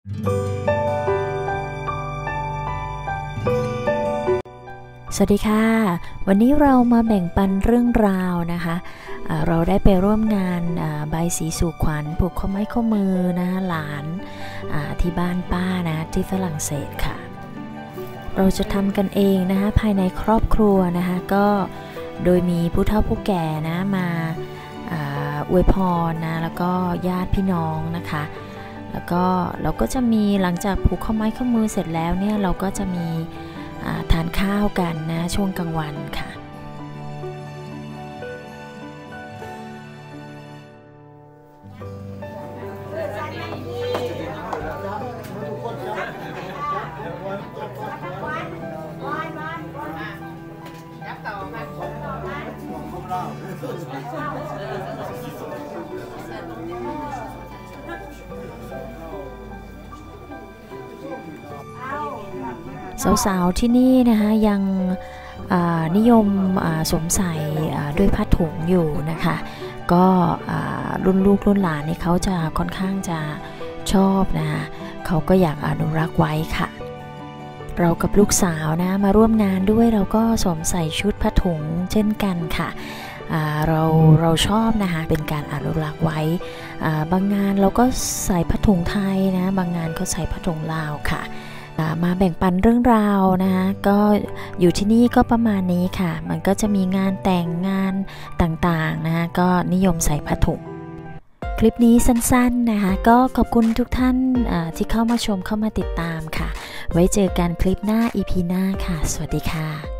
สวัสดีค่ะวันนี้เรามาแบ่งปันเรื่องราวนะคะเราได้ไปร่วมงานใบสีสู่ขวัญผูกข้อไม้ข้อมือนะหลานที่บ้านป้านะที่ฝรั่งเศสค่ะเราจะทำกันเองนะคะภายในครอบครัวนะคะก็โดยมีผู้เฒ่าผู้แก่นะมาอวยพรนะแล้วก็ญาติพี่น้องนะคะแล้วก็เราก็จะมีหลังจากผูกข้อไม้ข้อมือเสร็จแล้วเนี่ยเราก็จะมีทานข้าวกันนะช่วงกลางวันค่ะสาวๆที่นี่นะคะยังนิยมสวมใส่ด้วยผ้าถุงอยู่นะคะก็รุ่นลูกรุ่นหลานนี่เขาจะค่อนข้างจะชอบนะคะเขาก็อยากอนุรักษ์ไว้ค่ะเรากับลูกสาวนะมาร่วมงานด้วยเราก็สวมใส่ชุดผ้าถุงเช่นกันค่ะเราชอบนะคะเป็นการอนุรักษ์ไว้บางงานเราก็ใส่ผ้าถุงไทยนะบางงานก็ใส่ผ้าถุงลาวค่ะมาแบ่งปันเรื่องราวนะคะก็อยู่ที่นี่ก็ประมาณนี้ค่ะมันก็จะมีงานแต่งงานต่างๆนะคะก็นิยมใส่ผ้าถุงคลิปนี้สั้นๆนะคะก็ขอบคุณทุกท่านที่เข้ามาชมเข้ามาติดตามค่ะไว้เจอกันคลิปหน้า EP หน้าค่ะสวัสดีค่ะ